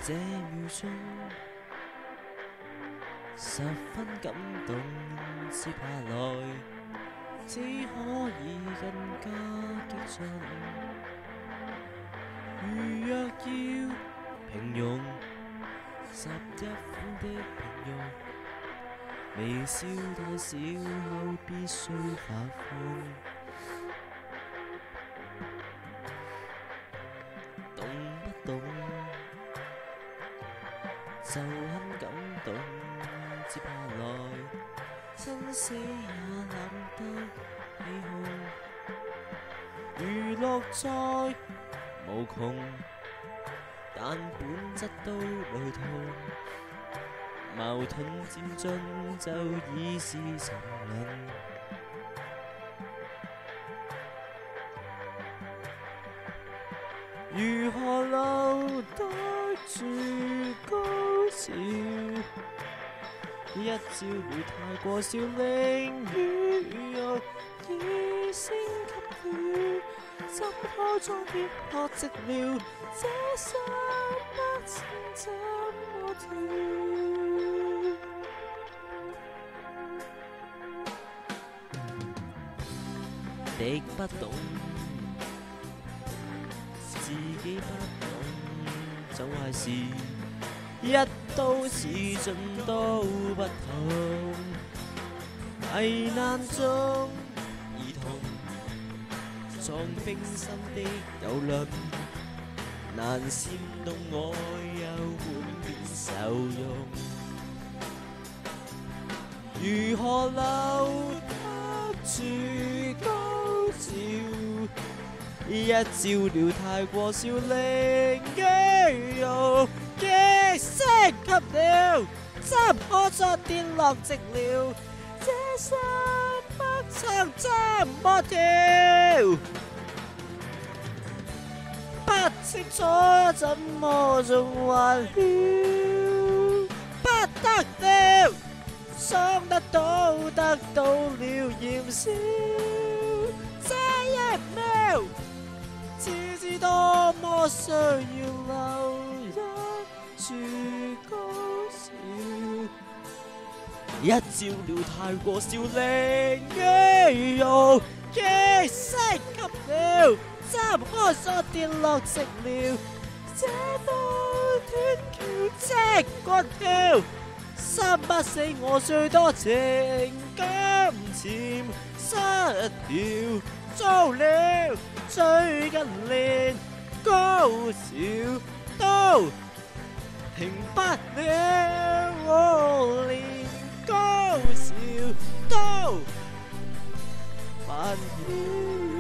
這秒鐘，十分感動，接下來只可以更加激進。如若要平庸11款的平庸，微笑太少後必須發瘋。懂不懂？就很感動，接下來生死也懶得起哄。娛樂再無窮，但本質都類同。矛盾漸進就已是沉淪。如何留得住高潮？一照料太過少，令魚肉已升級了，怎可再跌落寂寥？這3筆情怎麼調？敵不懂，自己不懂，就係事一刀似盡都不同。危難中兒童，撞冰心的遊輪，難煽動我又滿面愁容。如何留得住高潮？一照料太過少，令肌肉極升級了，怎可再跌落寂寥？這3筆唱怎麼調？不清楚怎麼仲還了？不得了，想得到得到了嫌少，這1秒只知多麼需要留得住高潮。一照料太過少，令肌肉極升級了，怎可再跌落寂寥？這道斷橋即骨橋，殺不死我最多情感潛失掉。糟了，最近連高潮都停不了，我連高潮都不了。